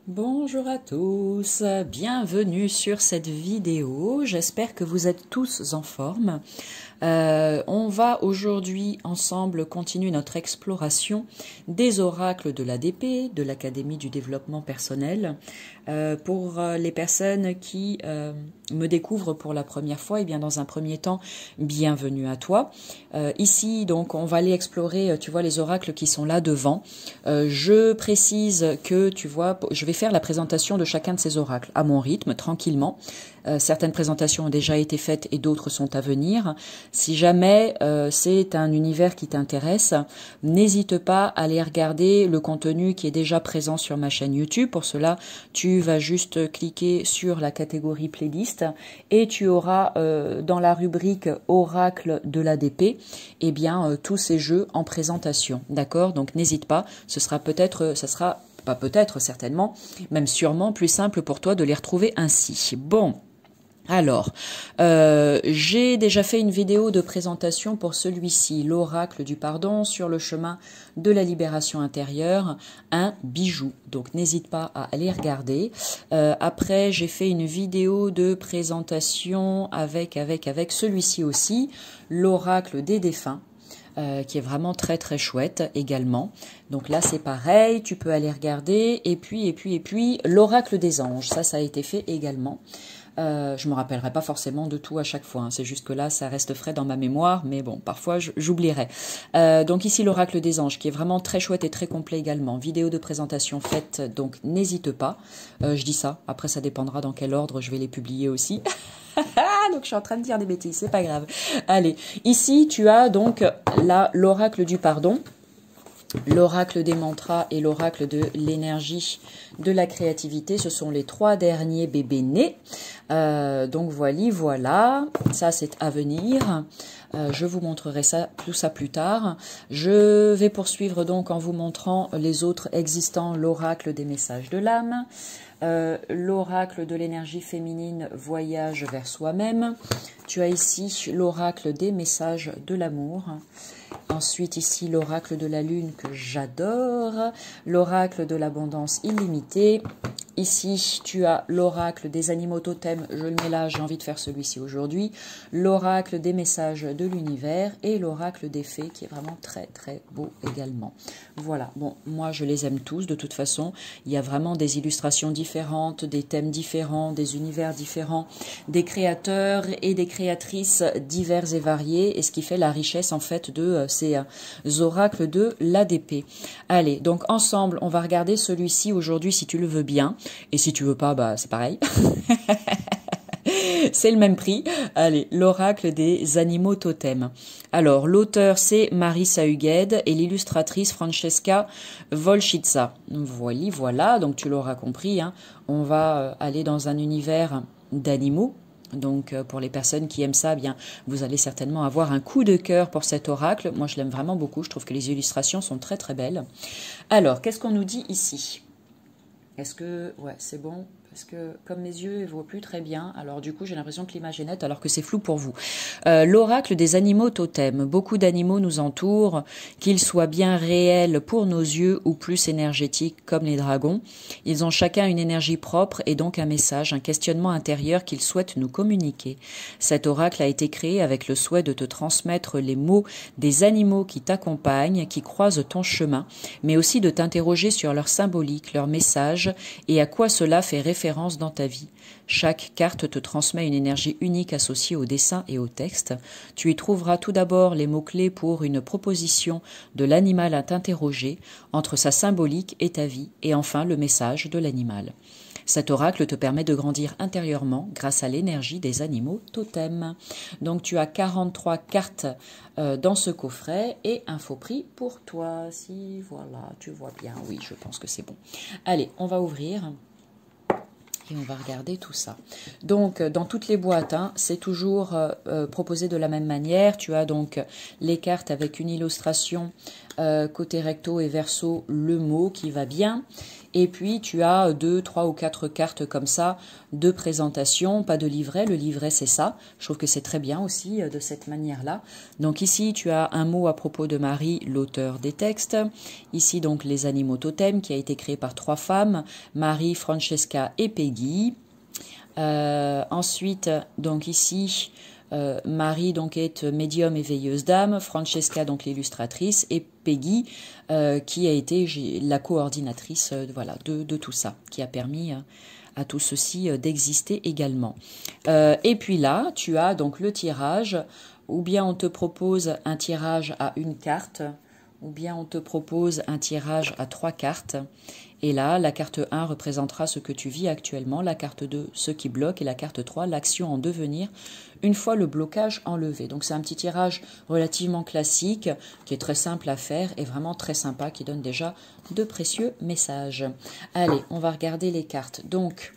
Bonjour à tous, bienvenue sur cette vidéo, j'espère que vous êtes tous en forme. On va aujourd'hui ensemble continuer notre exploration des oracles de l'ADP, de l'Académie du développement personnel. Pour les personnes qui me découvrent pour la première fois, et bien dans un premier temps, bienvenue à toi. Ici, donc, on va aller explorer, tu vois, les oracles qui sont là devant. Je précise que, tu vois, je vais faire la présentation de chacun de ces oracles à mon rythme, tranquillement. Certaines présentations ont déjà été faites et d'autres sont à venir. Si jamais c'est un univers qui t'intéresse, n'hésite pas à aller regarder le contenu qui est déjà présent sur ma chaîne YouTube. Pour cela, tu vas juste cliquer sur la catégorie playlist et tu auras dans la rubrique Oracle de l'ADP, eh bien tous ces jeux en présentation. D'accord? Donc n'hésite pas, ce sera certainement, même sûrement plus simple pour toi de les retrouver ainsi. Bon. Alors, j'ai déjà fait une vidéo de présentation pour celui-ci, l'oracle du pardon sur le chemin de la libération intérieure, un bijou. Donc n'hésite pas à aller regarder. Après, j'ai fait une vidéo de présentation avec celui-ci aussi, l'oracle des défunts. Qui est vraiment très très chouette également. Donc là c'est pareil, tu peux aller regarder. Et puis l'oracle des anges, ça a été fait également. Je me rappellerai pas forcément de tout à chaque fois, hein. C'est juste que là ça reste frais dans ma mémoire, mais bon, parfois j'oublierai. Donc ici l'oracle des anges qui est vraiment très chouette et très complet également. Vidéo de présentation faite, donc n'hésite pas. Je dis ça, après ça dépendra dans quel ordre je vais les publier aussi. Donc je suis en train de dire des bêtises, c'est pas grave. Allez, ici tu as donc là l'oracle du pardon, l'oracle des mantras et l'oracle de l'énergie de la créativité. Ce sont les trois derniers bébés nés. Donc voilà, ça c'est à venir. Je vous montrerai tout ça plus tard. Je vais poursuivre donc en vous montrant les autres existants, l'oracle des messages de l'âme, l'oracle de l'énergie féminine, voyage vers soi-même. Tu as ici l'oracle des messages de l'amour. Ensuite ici l'oracle de la lune que j'adore, l'oracle de l'abondance illimitée. Ici, tu as l'oracle des animaux totems, je le mets là, j'ai envie de faire celui-ci aujourd'hui, l'oracle des messages de l'univers et l'oracle des fées qui est vraiment très très beau également. Voilà, bon, moi je les aime tous de toute façon, il y a vraiment des illustrations différentes, des thèmes différents, des univers différents, des créateurs et des créatrices divers et variés, et ce qui fait la richesse en fait de ces oracles de l'ADP. Allez, donc ensemble, on va regarder celui-ci aujourd'hui si tu le veux bien. Et si tu veux pas, bah c'est pareil. C'est le même prix. Allez, l'oracle des animaux totems. Alors, l'auteur, c'est Marissa Hugued et l'illustratrice Francesca Volchitsa. Voilà, donc tu l'auras compris, hein, on va aller dans un univers d'animaux. Donc, pour les personnes qui aiment ça, bien, vous allez certainement avoir un coup de cœur pour cet oracle. Moi, je l'aime vraiment beaucoup. Je trouve que les illustrations sont très, très belles. Alors, qu'est-ce qu'on nous dit ici ? Est-ce que... Ouais, c'est bon. Parce que comme mes yeux ne voient plus très bien, alors du coup j'ai l'impression que l'image est nette alors que c'est flou pour vous. L'oracle des animaux totems. Beaucoup d'animaux nous entourent, qu'ils soient bien réels pour nos yeux ou plus énergétiques comme les dragons. Ils ont chacun une énergie propre et donc un message, un questionnement intérieur qu'ils souhaitent nous communiquer. Cet oracle a été créé avec le souhait de te transmettre les mots des animaux qui t'accompagnent, qui croisent ton chemin, mais aussi de t'interroger sur leur symbolique, leur message et à quoi cela fait référence dans ta vie. Chaque carte te transmet une énergie unique associée au dessin et au texte. Tu y trouveras tout d'abord les mots-clés pour une proposition de l'animal à t'interroger entre sa symbolique et ta vie, et enfin le message de l'animal. Cet oracle te permet de grandir intérieurement grâce à l'énergie des animaux totems. Donc tu as 43 cartes dans ce coffret et un faux prix pour toi. Si voilà, tu vois bien, oui, je pense que c'est bon. Allez, on va ouvrir. Et on va regarder tout ça. Donc, dans toutes les boîtes, hein, c'est toujours proposé de la même manière. Tu as donc les cartes avec une illustration côté recto et verso, le mot qui va bien. Et puis, tu as 2, 3 ou 4 cartes comme ça de présentation, pas de livret. Le livret, c'est ça. Je trouve que c'est très bien aussi de cette manière-là. Donc ici, tu as un mot à propos de Marie, l'auteur des textes. Ici, donc, les animaux totems qui a été créé par 3 femmes, Marie, Francesca et Peggy. Ensuite, donc ici, Marie donc est médium et veilleuse d'âme, Francesca donc l'illustratrice et Peggy qui a été la coordinatrice voilà, de tout ça, qui a permis à tout ceci d'exister également. Et puis là, tu as donc le tirage, ou bien on te propose un tirage à une carte, ou bien on te propose un tirage à 3 cartes. Et là, la carte 1 représentera ce que tu vis actuellement, la carte 2, ce qui bloque, et la carte 3, l'action en devenir, une fois le blocage enlevé. Donc c'est un petit tirage relativement classique, qui est très simple à faire, et vraiment très sympa, qui donne déjà de précieux messages. Allez, on va regarder les cartes. Donc,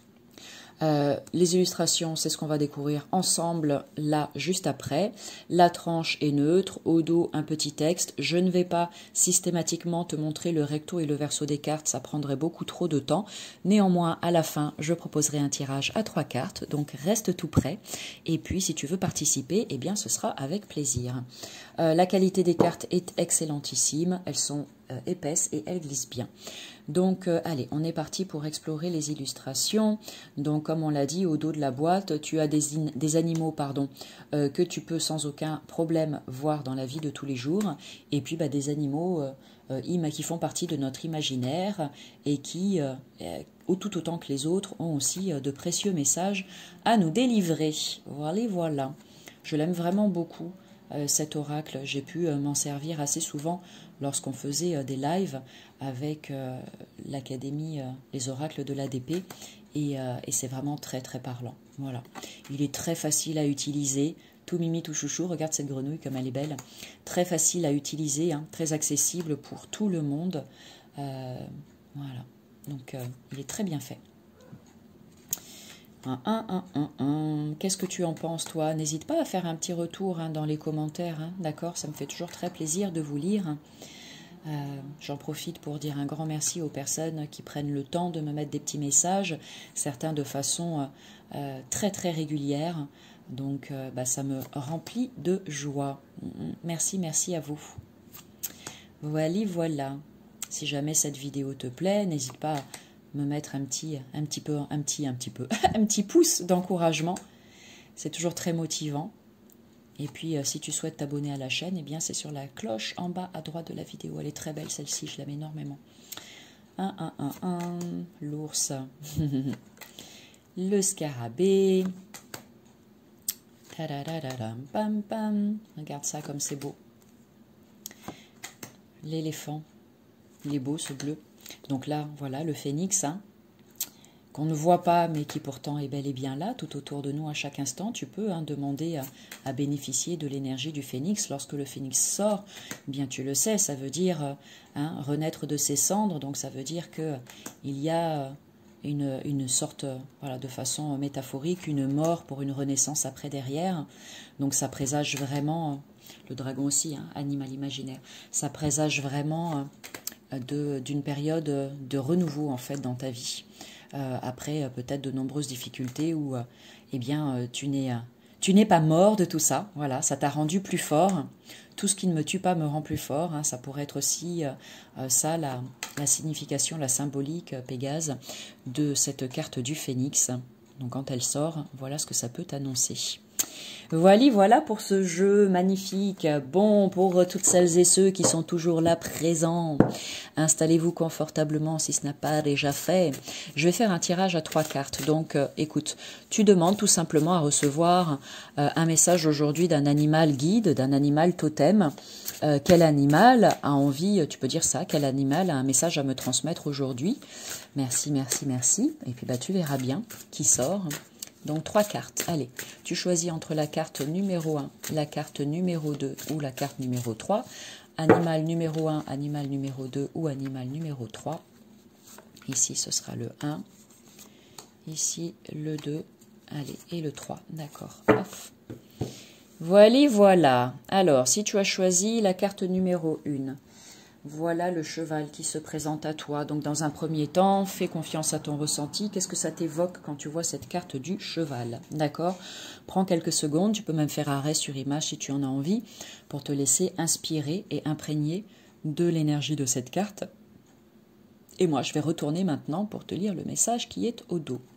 les illustrations, c'est ce qu'on va découvrir ensemble là, juste après. La tranche est neutre, au dos un petit texte. Je ne vais pas systématiquement te montrer le recto et le verso des cartes, ça prendrait beaucoup trop de temps. Néanmoins, à la fin, je proposerai un tirage à 3 cartes, donc reste tout prêt. Et puis, si tu veux participer, eh bien, ce sera avec plaisir. La qualité des cartes est excellentissime, elles sont épaisses et elles glissent bien. Donc, allez, on est parti pour explorer les illustrations. Donc, comme on l'a dit, au dos de la boîte, tu as des animaux que tu peux sans aucun problème voir dans la vie de tous les jours. Et puis, des animaux qui font partie de notre imaginaire et qui, tout autant que les autres, ont aussi de précieux messages à nous délivrer. Voilà. Je l'aime vraiment beaucoup. Cet oracle, j'ai pu m'en servir assez souvent lorsqu'on faisait des lives avec l'académie Les Oracles de l'ADP et c'est vraiment très très parlant. Voilà. Il est très facile à utiliser, tout mimi tout chouchou, regarde cette grenouille comme elle est belle, très facile à utiliser, hein, très accessible pour tout le monde. Voilà, donc il est très bien fait. Qu'est-ce que tu en penses, toi? N'hésite pas à faire un petit retour dans les commentaires, d'accord? Ça me fait toujours très plaisir de vous lire. J'en profite pour dire un grand merci aux personnes qui prennent le temps de me mettre des petits messages, certains de façon très très régulière. Donc ça me remplit de joie. Merci à vous. Voilà. Si jamais cette vidéo te plaît, n'hésite pas à me mettre un petit pouce d'encouragement. C'est toujours très motivant. Et puis, si tu souhaites t'abonner à la chaîne, eh bien, c'est sur la cloche en bas à droite de la vidéo. Elle est très belle, celle-ci, je l'aime énormément. L'ours. Le scarabée. Regarde ça comme c'est beau. L'éléphant. Il est beau, ce bleu. Donc là, voilà, le phénix, qu'on ne voit pas, mais qui pourtant est bel et bien là, tout autour de nous à chaque instant. Tu peux demander à bénéficier de l'énergie du phénix. Lorsque le phénix sort, eh bien tu le sais, ça veut dire renaître de ses cendres. Donc ça veut dire qu'il y a une sorte, voilà, de façon métaphorique, une mort pour une renaissance après derrière. Donc ça présage vraiment, le dragon aussi, animal imaginaire, ça présage vraiment d'une période de renouveau en fait dans ta vie. Après peut-être de nombreuses difficultés où eh bien tu n'es pas mort de tout ça, voilà, ça t'a rendu plus fort. Tout ce qui ne me tue pas me rend plus fort, ça pourrait être aussi ça la signification, la symbolique Pégase de cette carte du phénix. Donc quand elle sort, voilà ce que ça peut t'annoncer. Voilà pour ce jeu magnifique. Bon, pour toutes celles et ceux qui sont toujours là présents, installez-vous confortablement si ce n'a pas déjà fait. Je vais faire un tirage à 3 cartes. Donc, écoute, tu demandes tout simplement à recevoir un message aujourd'hui d'un animal guide, d'un animal totem. Quel animal a envie, tu peux dire ça, quel animal a un message à me transmettre aujourd'hui? Merci. Et puis, tu verras bien qui sort. Donc 3 cartes. Allez, tu choisis entre la carte numéro 1, la carte numéro 2 ou la carte numéro 3. Animal numéro 1, animal numéro 2 ou animal numéro 3. Ici, ce sera le 1. Ici, le 2. Allez, et le 3. D'accord. Voilà. Alors, si tu as choisi la carte numéro 1, Voilà le cheval qui se présente à toi. Donc dans un premier temps, fais confiance à ton ressenti. Qu'est-ce que ça t'évoque quand tu vois cette carte du cheval? D'accord? Prends quelques secondes, tu peux même faire arrêt sur image si tu en as envie, pour te laisser inspirer et imprégner de l'énergie de cette carte. Et moi, je vais retourner maintenant pour te lire le message qui est au dos.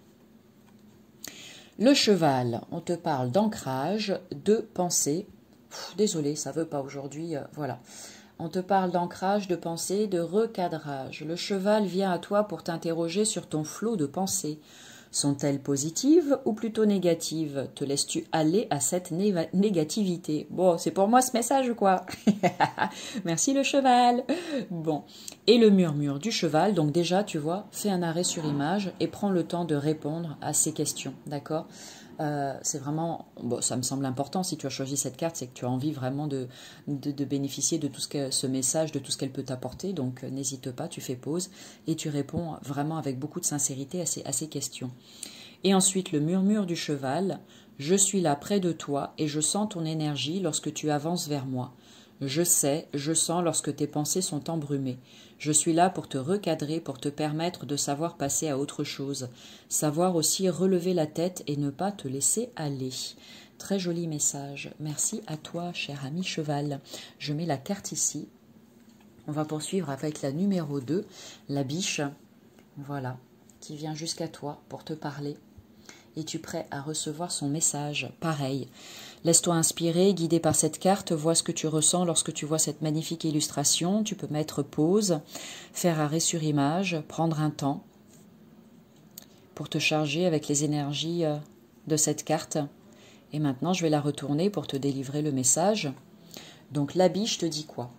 Le cheval, on te parle d'ancrage, de pensée. Désolé, ça ne veut pas aujourd'hui, voilà. On te parle d'ancrage, de pensée, de recadrage. Le cheval vient à toi pour t'interroger sur ton flot de pensées. Sont-elles positives ou plutôt négatives? Te laisses-tu aller à cette négativité? Bon, c'est pour moi ce message ou quoi? Merci le cheval. Bon, et le murmure du cheval, donc déjà, tu vois, fais un arrêt sur image et prends le temps de répondre à ces questions, d'accord? C'est vraiment, bon, ça me semble important, si tu as choisi cette carte, c'est que tu as envie vraiment de bénéficier de tout ce message, de tout ce qu'elle peut t'apporter, donc n'hésite pas, tu fais pause et tu réponds vraiment avec beaucoup de sincérité à ces questions. Et ensuite, le murmure du cheval, je suis là près de toi et je sens ton énergie lorsque tu avances vers moi. Je sais, je sens lorsque tes pensées sont embrumées. Je suis là pour te recadrer, pour te permettre de savoir passer à autre chose. Savoir aussi relever la tête et ne pas te laisser aller. Très joli message. Merci à toi, cher ami cheval. Je mets la carte ici. On va poursuivre avec la numéro 2, la biche. Voilà, qui vient jusqu'à toi pour te parler. Es-tu prêt à recevoir son message? Pareil. Laisse-toi inspirer, guidé par cette carte, vois ce que tu ressens lorsque tu vois cette magnifique illustration. Tu peux mettre pause, faire arrêt sur image, prendre un temps pour te charger avec les énergies de cette carte. Et maintenant, je vais la retourner pour te délivrer le message. Donc, la biche te dit quoi?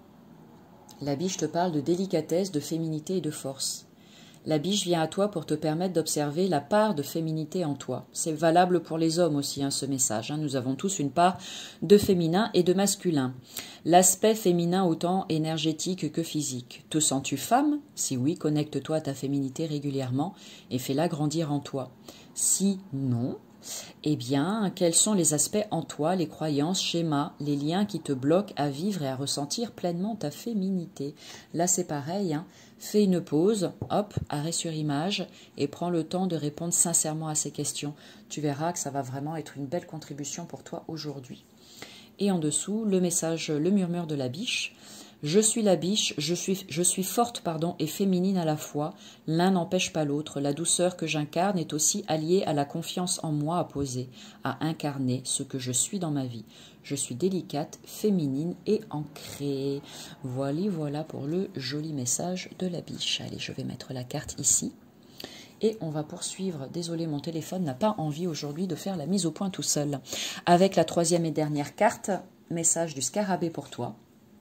La biche te parle de délicatesse, de féminité et de force. La biche vient à toi pour te permettre d'observer la part de féminité en toi. C'est valable pour les hommes aussi, ce message. Nous avons tous une part de féminin et de masculin. L'aspect féminin autant énergétique que physique. Te sens-tu femme? Si oui, connecte-toi à ta féminité régulièrement et fais-la grandir en toi. Si non, eh bien, quels sont les aspects en toi, les croyances, schémas, les liens qui te bloquent à vivre et à ressentir pleinement ta féminité? Là, c'est pareil, Fais une pause, hop, arrêt sur image et prends le temps de répondre sincèrement à ces questions. Tu verras que ça va vraiment être une belle contribution pour toi aujourd'hui. Et en dessous, le message, le murmure de la biche. Je suis la biche, je suis forte et féminine à la fois. L'un n'empêche pas l'autre. La douceur que j'incarne est aussi alliée à la confiance en moi à poser, à incarner ce que je suis dans ma vie. Je suis délicate, féminine et ancrée. Voilà pour le joli message de la biche. Allez, je vais mettre la carte ici. Et on va poursuivre. Désolé, mon téléphone n'a pas envie aujourd'hui de faire la mise au point tout seul. Avec la troisième et dernière carte, message du scarabée pour toi.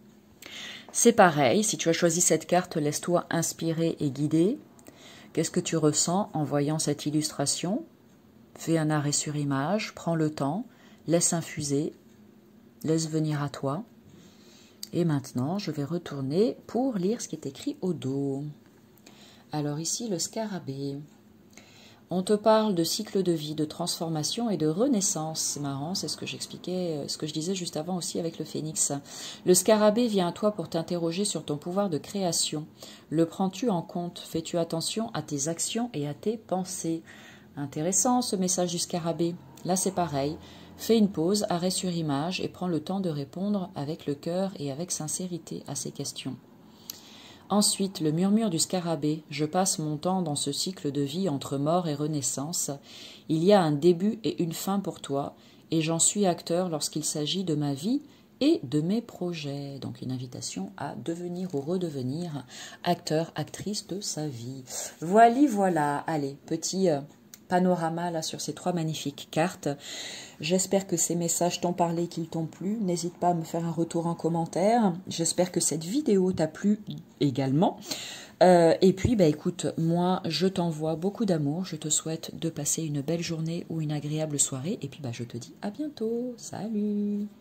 C'est pareil, si tu as choisi cette carte, laisse-toi inspirer et guider. Qu'est-ce que tu ressens en voyant cette illustration? Fais un arrêt sur image, prends le temps, laisse infuser, laisse venir à toi. Et maintenant, je vais retourner pour lire ce qui est écrit au dos. Alors ici, le scarabée. On te parle de cycle de vie, de transformation et de renaissance. C'est marrant, c'est ce que j'expliquais, ce que je disais juste avant aussi avec le phénix. Le scarabée vient à toi pour t'interroger sur ton pouvoir de création. Le prends-tu en compte? Fais-tu attention à tes actions et à tes pensées? Intéressant ce message du scarabée. Là c'est pareil. Fais une pause, arrêt sur image et prends le temps de répondre avec le cœur et avec sincérité à ces questions. Ensuite, le murmure du scarabée. Je passe mon temps dans ce cycle de vie entre mort et renaissance. Il y a un début et une fin pour toi, et j'en suis acteur lorsqu'il s'agit de ma vie et de mes projets. Donc une invitation à devenir ou redevenir acteur, actrice de sa vie. Voilà. Allez, petit panorama là sur ces trois magnifiques cartes. J'espère que ces messages t'ont parlé, qu'ils t'ont plu. N'hésite pas à me faire un retour en commentaire. J'espère que cette vidéo t'a plu également. Et puis, écoute, moi, je t'envoie beaucoup d'amour. Je te souhaite de passer une belle journée ou une agréable soirée. Et puis, je te dis à bientôt. Salut!